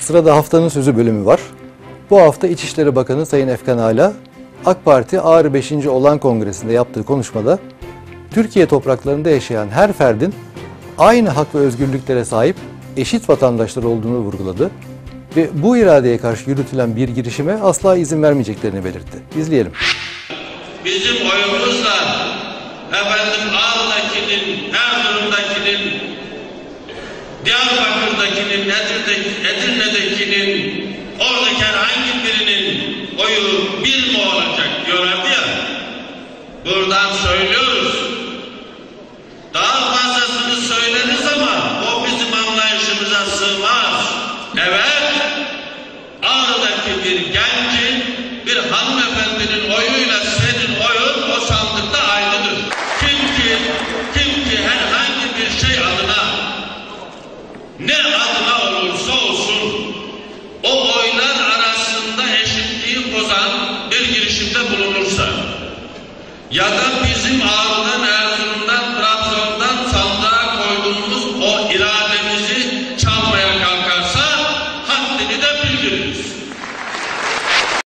Sırada haftanın sözü bölümü var. Bu hafta İçişleri Bakanı Sayın Efkan Ala, AK Parti Ağrı 5. Olağan Kongresi'nde yaptığı konuşmada Türkiye topraklarında yaşayan her ferdin aynı hak ve özgürlüklere sahip eşit vatandaşlar olduğunu vurguladı ve bu iradeye karşı yürütülen bir girişime asla izin vermeyeceklerini belirtti. İzleyelim. Bizim oyumuzla Ağrı'dakinin, Erzurum'dakinin, Diyarbakır'dakinin, Edirne'dekinin, oradaki herhangi birinin oyu bir mi olacak diyorlardı ya. Buradan söylüyoruz. Daha fazlasını söyleriz ama o bizim anlayışımıza sığmaz. Evet, Ağrı'daki bir gencin, bir hanımefendinin oyuyla senin oyun o sandıkta aynıdır. Kim ki herhangi bir şey adına, ne adına olursa olsun, o oylar arasında eşitliği bozan bir girişimde bulunursa ya da bizim Ağrı'dan